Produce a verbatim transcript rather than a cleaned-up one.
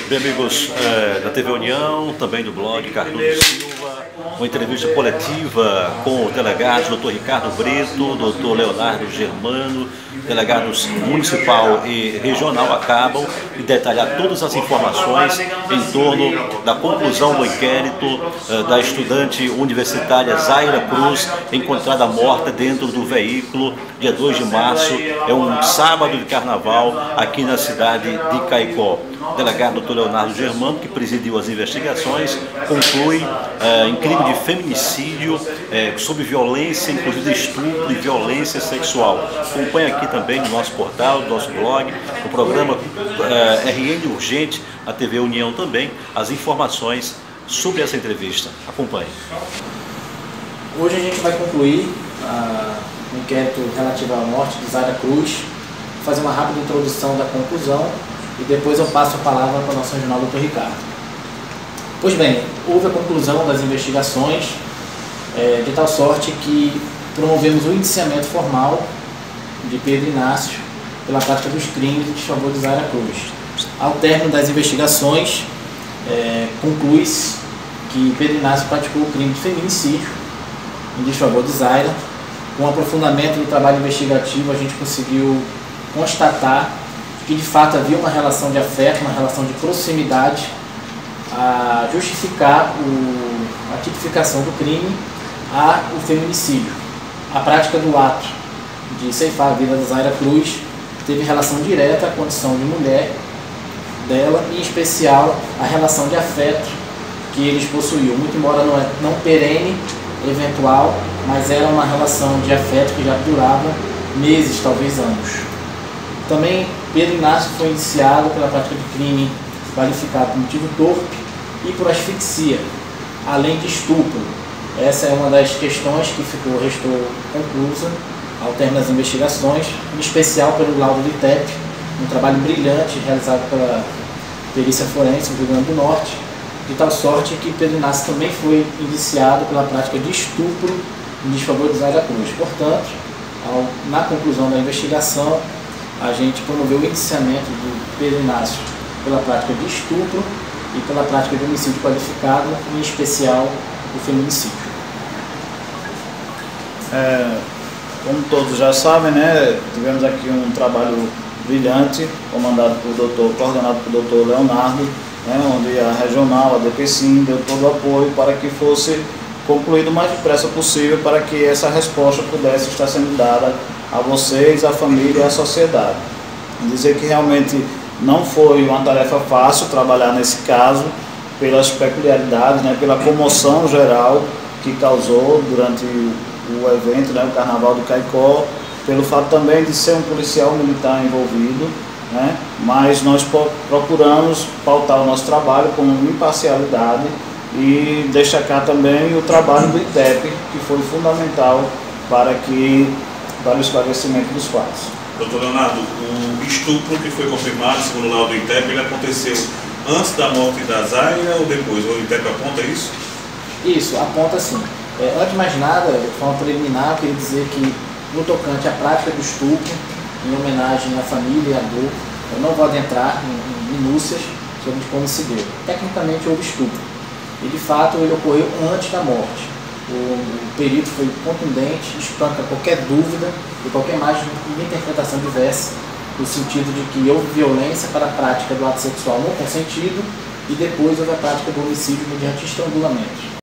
Bem, amigos é, da T V União, também do blog Cardoso Silva, uma entrevista coletiva com o delegado doutor Ricardo Brito, doutor Leonardo Germano, delegados municipal e regional, acabam de detalhar todas as informações em torno da conclusão do inquérito é, da estudante universitária Zaira Cruz, encontrada morta dentro do veículo, dia dois de março, é um sábado de carnaval aqui na cidade de Caicó. O delegado doutor Leonardo Germano, que presidiu as investigações, conclui é, em crime de feminicídio, é, sob violência, inclusive estupro e violência sexual. Acompanhe aqui também no nosso portal, no nosso blog, no programa é, R N Urgente, a T V União também, as informações sobre essa entrevista. Acompanhe. Hoje a gente vai concluir uh, o inquérito relativo à morte de Zaira Cruz, fazer uma rápida introdução da conclusão e depois eu passo a palavra para o nosso regional doutor Ricardo. Pois bem, houve a conclusão das investigações, é, de tal sorte que promovemos o indiciamento formal de Pedro Inácio pela prática dos crimes em desfavor de Zaira Cruz. Ao término das investigações, é, conclui-se que Pedro Inácio praticou o crime de feminicídio em desfavor de Zaira. Com o aprofundamento do trabalho investigativo, a gente conseguiu constatar que de fato havia uma relação de afeto, uma relação de proximidade a justificar o, a tipificação do crime a o feminicídio. A prática do ato de ceifar a vida da Zaira Cruz teve relação direta à condição de mulher dela e, em especial, a relação de afeto que eles possuíam, muito embora não, é, não perene, eventual, mas era uma relação de afeto que já durava meses, talvez anos. Também Pedro Inácio foi indiciado pela prática de crime qualificado por motivo torpe e por asfixia, além de estupro. Essa é uma das questões que ficou, restou conclusa ao término das investigações, em especial pelo laudo do I T E P, um trabalho brilhante realizado pela perícia forense do Rio Grande do Norte, de tal sorte que Pedro Inácio também foi indiciado pela prática de estupro em desfavor de Zaira Cruz. Portanto, ao, na conclusão da investigação, a gente promoveu o indiciamento do Pedro Inácio pela prática de estupro e pela prática de homicídio qualificado, em especial o feminicídio. É, como todos já sabem, né, tivemos aqui um trabalho brilhante, comandado por doutor, coordenado pelo doutor Leonardo, né, onde a regional, a D P C I M, deu todo o apoio para que fosse concluído o mais depressa possível, para que essa resposta pudesse estar sendo dada a vocês, a família e a sociedade. Dizer que realmente não foi uma tarefa fácil trabalhar nesse caso, pelas peculiaridades, né, pela comoção geral que causou durante o evento, né, o Carnaval do Caicó, pelo fato também de ser um policial militar envolvido, né, mas nós procuramos pautar o nosso trabalho com imparcialidade e destacar também o trabalho do I T E P, que foi fundamental para que para o esclarecimento dos fatos. Doutor Leonardo, o estupro que foi confirmado, segundo o laudo do I T E P, ele aconteceu antes da morte da Zaira ou depois? O I T E P aponta isso? Isso, aponta sim. É, antes de mais nada, de forma preliminar, eu queria dizer que no tocante à prática do estupro, em homenagem à família e à dor, eu não vou adentrar em, em minúcias sobre como se deu. Tecnicamente houve estupro e de fato ele ocorreu antes da morte. O, o perito foi contundente, espanca qualquer dúvida e qualquer margem de interpretação diversa, no sentido de que houve violência para a prática do ato sexual não consentido e depois houve a prática do homicídio mediante estrangulamento.